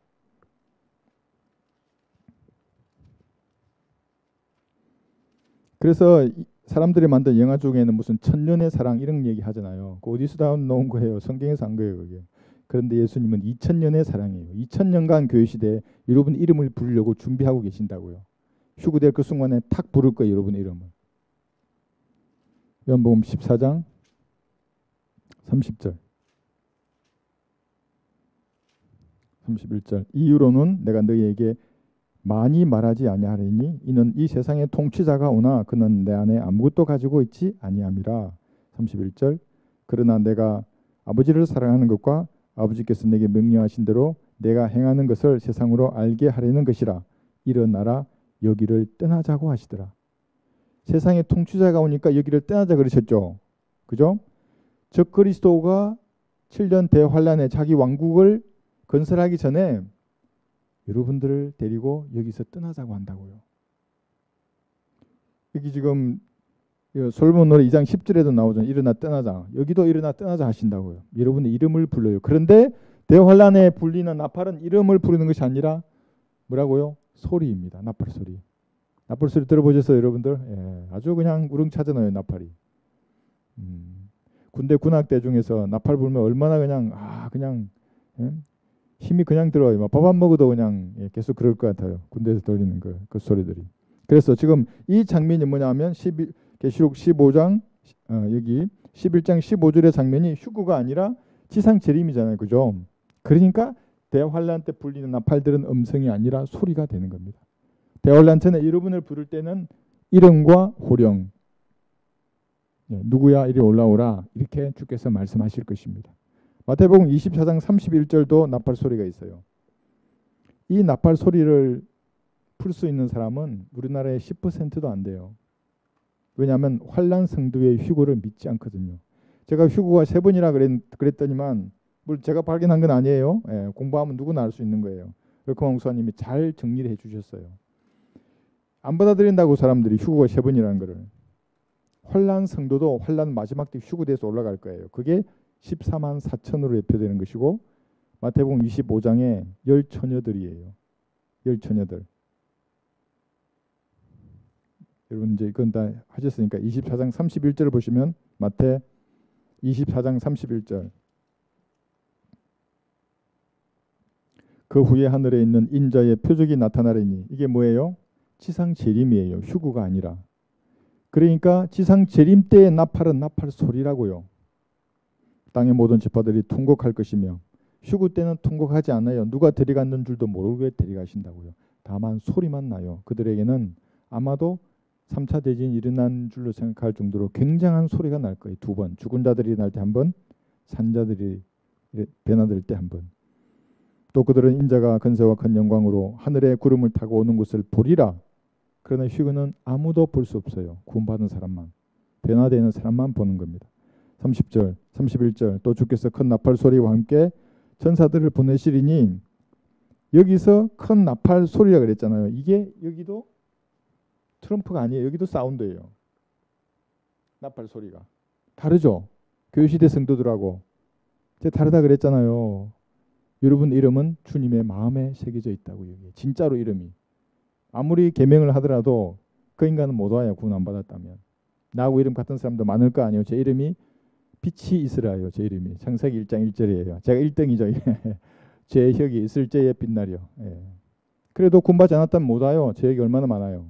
그래서 사람들이 만든 영화 중에는 무슨 천년의 사랑 이런 얘기 하잖아요. 그 어디서 다 나온 거예요? 성경에서 한 거예요. 그게. 그런데 예수님은 이천 년의 사랑이에요. 이천 년간 교회 시대에 여러분 이름을 부르려고 준비하고 계신다고요. 휴구될 그 순간에 탁 부를 거예요. 여러분 이름을. 요한복음 십사 장 삼십 절 삼십일 절 이후로는 내가 너희에게 많이 말하지 아니하리니 이는 이 세상의 통치자가 오나 그는 내 안에 아무것도 가지고 있지 아니함이라. 삼십일 절 그러나 내가 아버지를 사랑하는 것과 아버지께서 내게 명령하신 대로 내가 행하는 것을 세상으로 알게 하려는 것이라. 일어나라 여기를 떠나자고 하시더라. 세상의 통치자가 오니까 여기를 떠나자 그러셨죠. 그죠? 적 그리스도가 칠 년 대환란에 자기 왕국을 건설하기 전에 여러분들을 데리고 여기서 떠나자고 한다고요. 여기 지금 솔로몬 노래 이 장 십 절에도 나오잖아요. 일어나 떠나자. 여기도 일어나 떠나자 하신다고요. 여러분의 이름을 불러요. 그런데 대환란에 불리는 나팔은 이름을 부르는 것이 아니라 뭐라고요? 소리입니다. 나팔 소리. 나팔 소리 들어보셨어요, 여러분들? 예, 아주 그냥 우렁차잖아요, 나팔이. 음, 군대 군악대 중에서 나팔 불면 얼마나 그냥 아 그냥 예? 힘이 그냥 들어요. 밥 안 먹어도 그냥 예, 계속 그럴 것 같아요. 군대에서 들리는 그, 그 소리들이. 그래서 지금 이 장면이 뭐냐면 십일, 계시록 십오 장 어, 여기 십일 장 십오 절의 장면이 휴구가 아니라 지상 재림이잖아요, 그죠? 그러니까 대환란 때 불리는 나팔들은 음성이 아니라 소리가 되는 겁니다. 대환란 전에 여러분을 부를 때는 이름과 호령, 예, 누구야 이리 올라오라 이렇게 주께서 말씀하실 것입니다. 마태복음 이십사 장 삼십일 절도 나팔 소리가 있어요. 이 나팔 소리를 풀 수 있는 사람은 우리나라의 십 퍼센트도 안 돼요. 왜냐하면 환란 성도의 휴거를 믿지 않거든요. 제가 휴거가 세 번이라 그랬, 그랬더니만 물론 제가 발견한 건 아니에요. 예, 공부하면 누구나 알 수 있는 거예요. 그렇고 목사님이 잘 정리를 해주셨어요. 안 받아들인다고 사람들이 휴거가 세 번이라는 거를. 환란 성도도 환란 마지막 때 휴거돼서 올라갈 거예요. 그게 십사만 사천으로 예표되는 것이고 마태복음 이십오 장에 열 처녀들이에요. 열 처녀들. 여러분 이제 이건 다 하셨으니까 이십사 장 삼십일 절을 보시면 마태 이십사 장 삼십일 절 그 후에 하늘에 있는 인자의 표적이 나타나리니 이게 뭐예요? 지상 재림이에요. 휴구가 아니라. 그러니까 지상 재림 때의 나팔은 나팔 소리라고요. 땅의 모든 지파들이 통곡할 것이며 휴구 때는 통곡하지 않아요. 누가 데려갔는 줄도 모르게 데려가신다고요. 다만 소리만 나요. 그들에게는 아마도 삼 차 대전이 일어난 줄로 생각할 정도로 굉장한 소리가 날 거예요. 두 번. 죽은 자들이 날 때 한 번, 산자들이 배나들 때 한 번. 또 그들은 인자가 건세와 큰 영광으로 하늘의 구름을 타고 오는 것을 보리라. 그러나 휴거는 아무도 볼 수 없어요. 구원받은 사람만. 변화되는 사람만 보는 겁니다. 삼십 절, 삼십일 절 또 주께서 큰 나팔 소리와 함께 천사들을 보내시리니 여기서 큰 나팔 소리라 그랬잖아요. 이게 여기도 트럼프가 아니에요. 여기도 사운드예요. 나팔 소리가. 다르죠? 교시대 성도들하고. 제가 다르다 그랬잖아요. 여러분 이름은 주님의 마음에 새겨져 있다고. 여기 진짜로 이름이. 아무리 계명을 하더라도 그 인간은 못 와요. 구원 안 받았다면. 나하고 이름 같은 사람도 많을 거 아니에요. 제 이름이 빛이 있으라요. 제 이름이 창세기 일 장 일 절이에요. 제가 일 등이죠. 제 혁이 있을 때의 빛날이요. 예. 그래도 구원받지 않았다면 못 와요. 제 혁이 얼마나 많아요.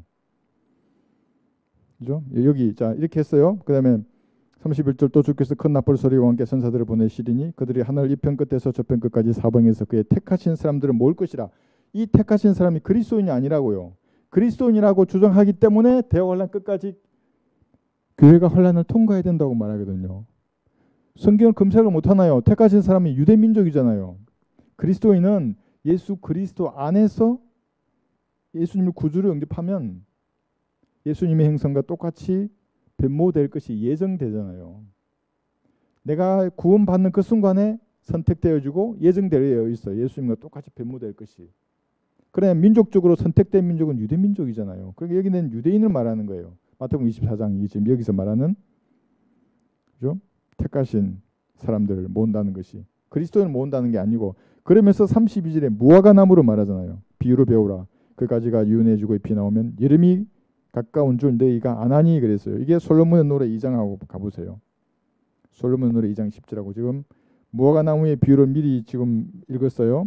그죠? 여기 자 이렇게 했어요. 그 다음에 삼십일 절 또 주께서 큰 납볼 소리와 함께 천사들을 보내시리니 그들이 하늘 이편 끝에서 저편 끝까지 사방에서 그의 택하신 사람들을 모을 것이라. 이 택하신 사람이 그리스도인이 아니라고요. 그리스도인이라고 주장하기 때문에 대화 환란 끝까지 교회가 환란을 통과해야 된다고 말하거든요. 성경을 검색을 못하나요? 택하신 사람이 유대 민족이잖아요. 그리스도인은 예수 그리스도 안에서 예수님의 구주를 영접하면 예수님의 행성과 똑같이 변모될 것이 예정되잖아요. 내가 구원받는 그 순간에 선택되어지고 예정되어 있어요. 예수님과 똑같이 변모될 것이. 그래 민족적으로 선택된 민족은 유대 민족이잖아요. 그러니까 여기는 유대인을 말하는 거예요. 마태복음 이십사 장이 지금 여기서 말하는 그죠? 택하신 사람들을 모은다는 것이 그리스도인을 모은다는 게 아니고 그러면서 삼십이 절에 무화과 나무로 말하잖아요. 비유로 배우라. 그 가지가 유은해지고 잎이 나오면 여름이 가까운 줄 너희가 아나니 그랬어요. 이게 솔로몬의 노래 이 장하고 가보세요. 솔로몬의 노래 이 장 십 절하고 지금 무화과 나무의 비유를 미리 지금 읽었어요.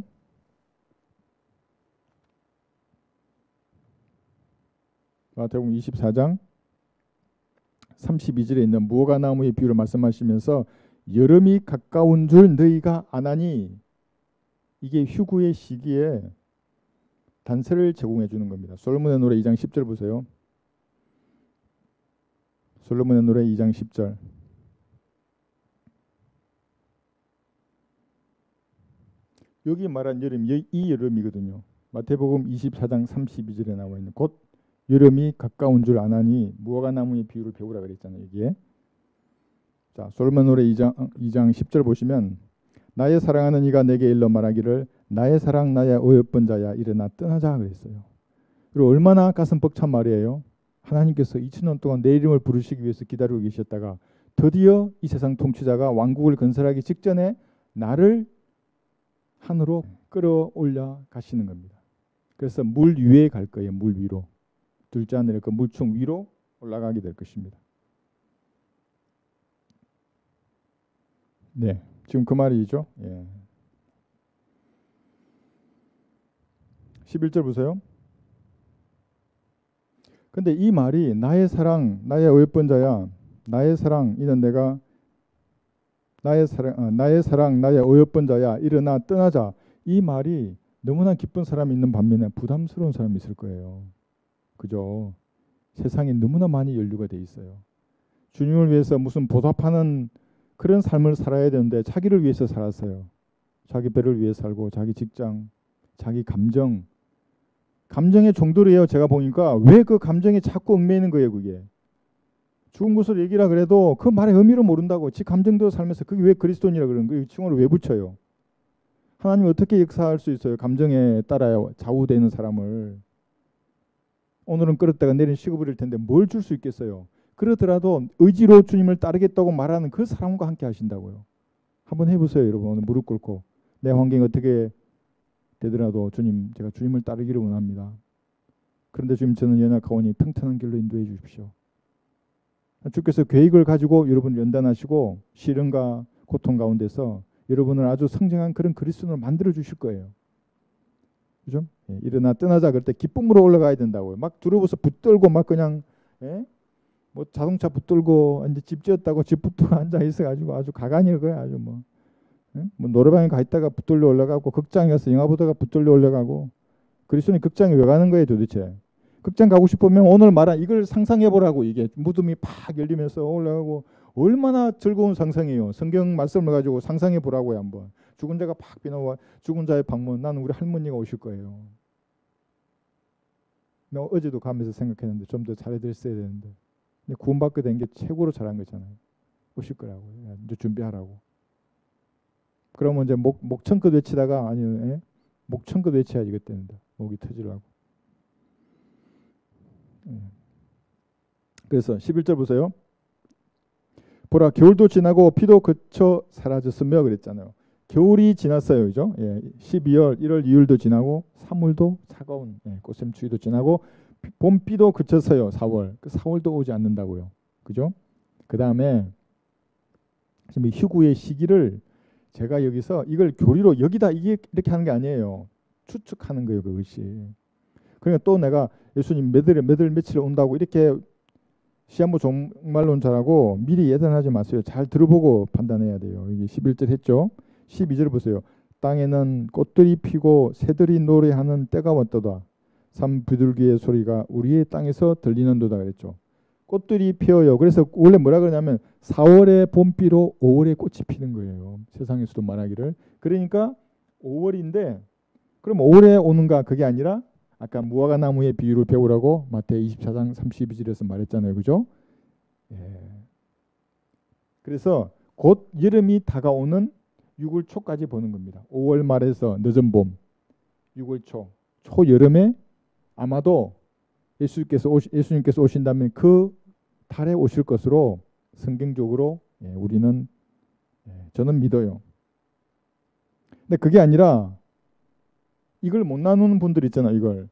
마태복음 이십사 장 삼십이 절에 있는 무화과 나무의 비유를 말씀하시면서 여름이 가까운 줄 너희가 아나니 이게 휴구의 시기에 단서를 제공해 주는 겁니다. 솔로몬의 노래 이 장 십 절 보세요. 솔로몬의 노래 이 장 십 절. 여기 말한 여름 이 여름이거든요. 마태복음 이십사 장 삼십이 절에 나와 있는 곧 여름이 가까운 줄 아나니 무화과 나무의 비유를 배우라 그랬잖아요. 여기에. 자, 솔로몬 노래 이 장 이 장 십 절 보시면 나의 사랑하는 이가 내게 일러 말하기를 나의 사랑 나의 어여쁜 자야 일어나 떠나자 그랬어요. 그리고 얼마나 가슴 벅찬 말이에요. 하나님께서 이천 년 동안 내 이름을 부르시기 위해서 기다리고 계셨다가 드디어 이 세상 통치자가 왕국을 건설하기 직전에 나를 하늘로 끌어올려 가시는 겁니다. 그래서 물 위에 갈 거예요. 물 위로. 둘째 하늘의 그 물총 위로 올라가게 될 것입니다. 네, 지금 그 말이죠. 예. 십일 절 보세요. 근데 이 말이 나의 사랑, 나의 어여쁜 자야, 나의 사랑, 이는 내가 나의 사랑, 어, 나의 사랑, 나의 어여쁜 자야, 일어나 떠나자. 이 말이 너무나 기쁜 사람이 있는 반면에 부담스러운 사람이 있을 거예요. 그죠? 세상에 너무나 많이 연류가 돼 있어요. 주님을 위해서 무슨 보답하는 그런 삶을 살아야 되는데 자기를 위해서 살았어요. 자기 배를 위해 살고 자기 직장, 자기 감정, 감정의 종들이에요. 제가 보니까 왜 그 감정에 자꾸 얽매이는 거예요. 그게 죽은 것을 얘기라 그래도 그 말의 의미를 모른다고. 지 감정대로 살면서 그게 왜 그리스도인이라 그러는 거예요. 칭호를 왜 붙여요. 하나님이 어떻게 역사할 수 있어요. 감정에 따라 좌우되는 사람을. 오늘은 끌었다가 내일은 식어버릴 텐데 뭘 줄 수 있겠어요. 그러더라도 의지로 주님을 따르겠다고 말하는 그 사람과 함께 하신다고요. 한번 해보세요. 여러분 오늘 무릎 꿇고 내 환경이 어떻게 되더라도 주님 제가 주님을 따르기를 원합니다. 그런데 주님 저는 연약하오니 평탄한 길로 인도해 주십시오. 주께서 계획을 가지고 여러분을 연단하시고 시련과 고통 가운데서 여러분을 아주 성장한 그런 그리스도인으로 만들어 주실 거예요. 그죠? 예, 일어나 떠나자 그럴 때 기쁨으로 올라가야 된다고요. 막 두려워서 붙들고 막 그냥 예? 뭐 자동차 붙들고 이제 집 지었다고 집 붙들고 앉아 있어가지고 아주 가관일 거야. 아주 뭐, 예? 뭐 노래방에 가 있다가 붙들려 올라가고 극장에 가서 영화 보다가 붙들려 올라가고. 그리스도는 극장에 왜 가는 거예요 도대체? 극장 가고 싶으면 오늘 말한 이걸 상상해 보라고. 이게 무덤이 팍 열리면서 올라가고 얼마나 즐거운 상상이에요. 성경 말씀을 가지고 상상해 보라고요. 한번 죽은 자가 팍 비나와 죽은 자의 방문. 나는 우리 할머니가 오실 거예요. 내가 어제도 가면서 생각했는데 좀 더 잘해드렸어야 되는데 근데 구원받게 된 게 최고로 잘한 거잖아요. 오실 거라고. 이제 준비하라고. 그러면 이제 목, 목청껏 외치다가 아니 예? 목청껏 외쳐야지 그때는 목이 터지려고. 예. 그래서 십일 절 보세요. 보라 겨울도 지나고 비도 그쳐 사라졌으며 그랬잖아요. 겨울이 지났어요. 그죠? 예. 십이월, 일월, 이월도 지나고 삼월도 차가운 예, 꽃샘추위도 지나고 봄비도 그쳤어요. 사월. 그 사월도 오지 않는다고요. 그죠? 그 다음에 지금 휴구의 시기를 제가 여기서 이걸 교리로 여기다 이게 이렇게 하는 게 아니에요. 추측하는 거예요. 그것이. 그러니까 또 내가 예수님 몇월 몇월 며칠에 온다고 이렇게 시한부 종말론 잘하고 미리 예단하지 마세요. 잘 들어보고 판단해야 돼요. 이게 십일 절 했죠. 십이 절 보세요. 땅에는 꽃들이 피고 새들이 노래하는 때가 왔도다. 삼 비둘기의 소리가 우리의 땅에서 들리는도다 그랬죠. 꽃들이 피어요. 그래서 원래 뭐라 그러냐면 사월의 봄비로 오월에 꽃이 피는 거예요. 세상에서도 말하기를. 그러니까 오월인데 그럼 오월에 오는가 그게 아니라 아까 무화과 나무의 비유를 배우라고 마태복음 이십사 장 삼십이 절에서 말했잖아요. 그죠? 예. 그래서 곧 여름이 다가오는 유월 초까지 보는 겁니다. 오월 말에서 늦은 봄, 유월 초, 초여름에 아마도 예수님께서, 오시, 예수님께서 오신다면 그 달에 오실 것으로 성경적으로 예, 우리는 예, 저는 믿어요. 근데 그게 아니라 이걸 못 나누는 분들 있잖아요. 이걸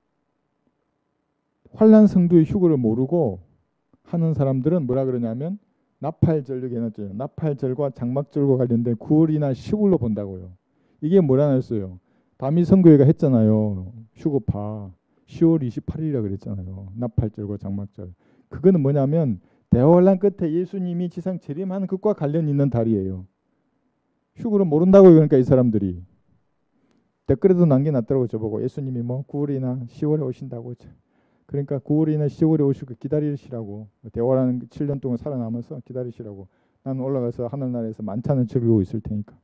환란 성도의 휴거를 모르고 하는 사람들은 뭐라 그러냐면 나팔절 여기 해놨죠. 나팔절과 장막절과 관련된 구월이나 시월로 본다고요. 이게 뭐라 했어요. 다미 선교회가 했잖아요. 휴거파 시월 이십팔일이라 그랬잖아요. 나팔절과 장막절. 그거는 뭐냐면 대환란 끝에 예수님이 지상 재림하는 것과 관련 있는 달이에요. 휴거를 모른다고요. 그러니까 이 사람들이. 댓글에도 남겨놨더라고 저보고 예수님이 뭐 구월이나 시월에 오신다고. 그러니까 구월이나 시월에 오시고 기다리시라고. 대화라는 칠 년 동안 살아남아서 기다리시라고. 나는 올라가서 하늘나라에서 만찬을 즐기고 있을 테니까.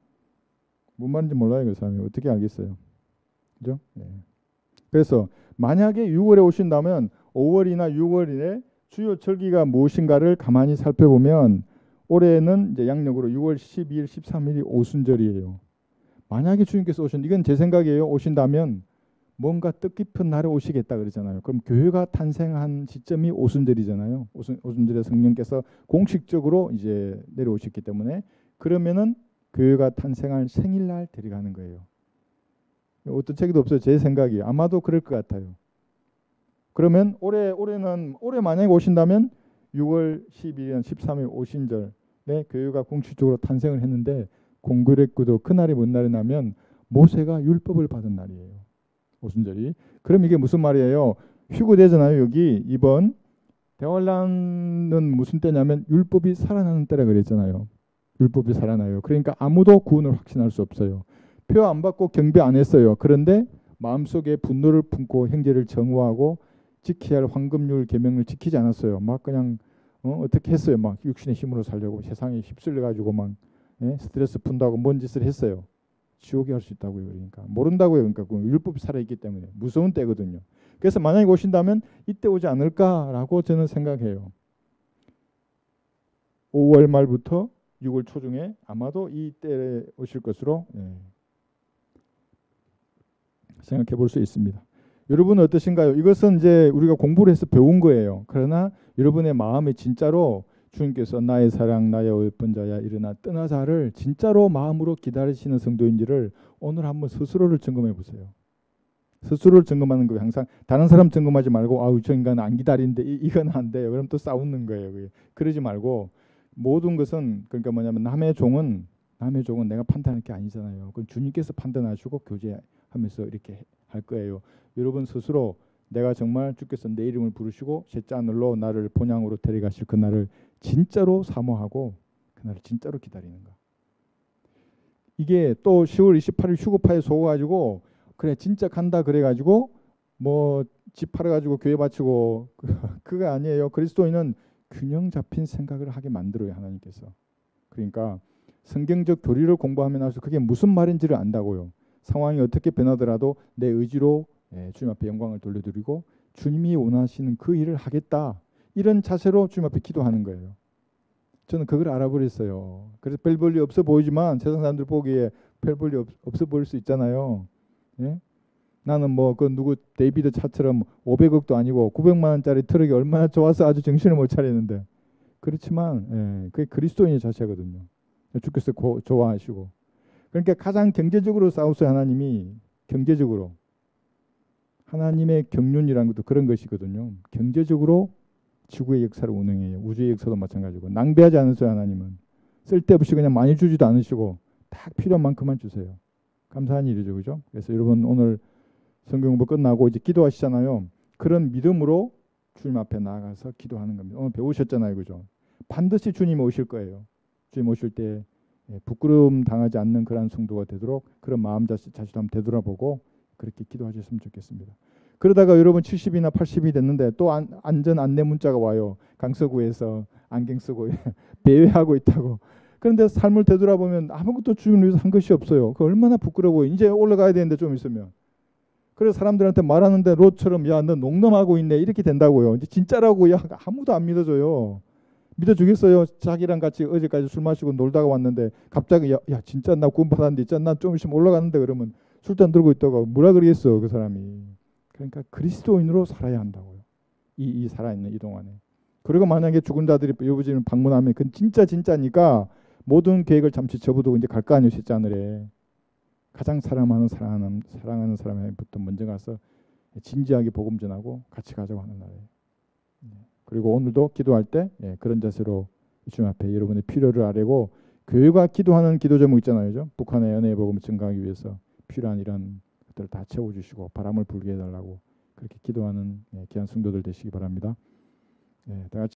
뭔 말인지 몰라요. 그 사람이. 어떻게 알겠어요. 그죠? 네. 그래서 만약에 유월에 오신다면 오월이나 유월에 주요 절기가 무엇인가를 가만히 살펴보면 올해는 이제 양력으로 유월 십이일, 십삼일이 오순절이에요. 만약에 주님께서 오신, 이건 제 생각이에요. 오신다면 뭔가 뜻깊은 날에 오시겠다 그러잖아요. 그럼 교회가 탄생한 시점이 오순절이잖아요. 오순, 오순절에 성령께서 공식적으로 이제 내려오셨기 때문에 그러면은 교회가 탄생할 생일날 데려가는 거예요. 어떤 책에도 없어요. 제 생각이 아마도 그럴 것 같아요. 그러면 올해 올해는 올해 만약에 오신다면 유월 십이일, 십삼일 오신절에 교회가 공식적으로 탄생을 했는데 공교롭게도 그날이 뭔 날이냐면 모세가 율법을 받은 날이에요. 오순절이. 그럼 이게 무슨 말이에요? 휴거되잖아요. 여기 이번 대환란은 무슨 때냐면 율법이 살아나는 때라 그랬잖아요. 율법이 살아나요. 그러니까 아무도 구원을 확신할 수 없어요. 표 안 받고 경배 안 했어요. 그런데 마음속에 분노를 품고 형제를 정오하고 지켜야 할 황금률 계명을 지키지 않았어요. 막 그냥 어, 어떻게 했어요. 막 육신의 힘으로 살려고 세상에 휩쓸려 가지고 막 예? 스트레스 푼다고 뭔 짓을 했어요. 지옥에 할 수 있다고요. 그러니까 모른다고요. 그러니까 그 율법이 살아있기 때문에 무서운 때거든요. 그래서 만약에 오신다면 이때 오지 않을까라고 저는 생각해요. 오월 말부터 유월 초중에 아마도 이때에 오실 것으로 예. 생각해 볼 수 있습니다. 여러분은 어떠신가요? 이것은 이제 우리가 공부를 해서 배운 거예요. 그러나 여러분의 마음에 진짜로 주님께서 나의 사랑 나의 어여쁜 자야 일어나 떠나자를 진짜로 마음으로 기다리시는 성도인지를 오늘 한번 스스로를 점검해 보세요. 스스로를 점검하는 거예요. 항상 다른 사람 점검하지 말고 아우 저 인간은 안 기다리는데 이, 이건 안 돼요. 그럼 또 싸우는 거예요. 그게. 그러지 말고 모든 것은 그러니까 뭐냐면 남의 종은 남의 종은 내가 판단할 게 아니잖아요. 그건 주님께서 판단하시고 교제하면서 이렇게 할 거예요. 여러분 스스로 내가 정말 주께서 내 이름을 부르시고 셋째 하늘로 나를 본향으로 데려가실 그날을 진짜로 사모하고 그날을 진짜로 기다리는가. 이게 또 시월 이십팔일 휴거파에 속아가지고 그래 진짜 간다 그래가지고 뭐 집 팔아가지고 교회 바치고 그거 아니에요. 그리스도인은 균형 잡힌 생각을 하게 만들어요. 하나님께서. 그러니까 성경적 교리를 공부하면 할수록 그게 무슨 말인지를 안다고요. 상황이 어떻게 변하더라도 내 의지로 예, 주님 앞에 영광을 돌려드리고 주님이 원하시는 그 일을 하겠다. 이런 자세로 주님 앞에 기도하는 거예요. 저는 그걸 알아버렸어요. 그래서 별 볼일 없어 보이지만 세상 사람들 보기에 별 볼일 없, 없어 보일 수 있잖아요. 예? 나는 뭐 그 누구 데이비드 차처럼 오백억도 아니고 구백만 원짜리 트럭이 얼마나 좋아서 아주 정신을 못 차리는데 그렇지만 예, 그게 그리스도인의 자세거든요. 주께서 고, 좋아하시고 그러니까 가장 경제적으로 싸우세요. 하나님이 경제적으로 하나님의 경륜이라는 것도 그런 것이거든요. 경제적으로 지구의 역사를 운영해요. 우주의 역사도 마찬가지고 낭비하지 않으세요. 하나님은 쓸데없이 그냥 많이 주지도 않으시고 딱 필요한 만큼만 주세요. 감사한 일이죠, 그죠? 그래서 여러분 오늘 성경 공부 끝나고 이제 기도하시잖아요. 그런 믿음으로 주님 앞에 나아가서 기도하는 겁니다. 오늘 배우셨잖아요, 그죠? 반드시 주님 오실 거예요. 주님 오실 때 부끄러움 당하지 않는 그런 성도가 되도록 그런 마음 자세, 자신도 한번 되돌아보고 그렇게 기도하셨으면 좋겠습니다. 그러다가 여러분 칠십이나 팔십이 됐는데 또 안, 안전 안내 문자가 와요. 강서구에서 안경 쓰고 배회하고 있다고. 그런데 삶을 되돌아보면 아무것도 주님을 위해서 한 것이 없어요. 그 얼마나 부끄러워요. 이제 올라가야 되는데 좀 있으면. 그래서 사람들한테 말하는데 롯처럼 야, 너 농담하고 있네 이렇게 된다고요. 이제 진짜라고 야 아무도 안 믿어줘요. 믿어주겠어요? 자기랑 같이 어제까지 술 마시고 놀다가 왔는데 갑자기 야, 야 진짜 나 구원 받았는데 있잖아 나 좀 있으면 올라가는데 그러면 술잔 들고 있다가 뭐라 그러겠어 그 사람이. 그러니까 그리스도인으로 살아야 한다고요. 이, 이 살아있는 이 동안에. 그리고 만약에 죽은 자들이 여부지는 방문하면 그건 진짜 진짜니까 모든 계획을 잠시 접어두고 이제 갈 거 아니에요 셋자늘에. 가장 사랑하는 사랑하는 사랑하는 사람부터 먼저 가서 진지하게 복음 전하고 같이 가자고 하는 날이에요. 그리고 오늘도 기도할 때 예, 그런 자세로 주님 앞에 여러분의 필요를 아뢰고 교회가 기도하는 기도 제목 있잖아요, 그죠? 북한의 연애 복음을 증가하기 위해서 필요한 이런 것들을 다 채워주시고 바람을 불게 해달라고 그렇게 기도하는 예, 귀한 성도들 되시기 바랍니다. 예, 다 같이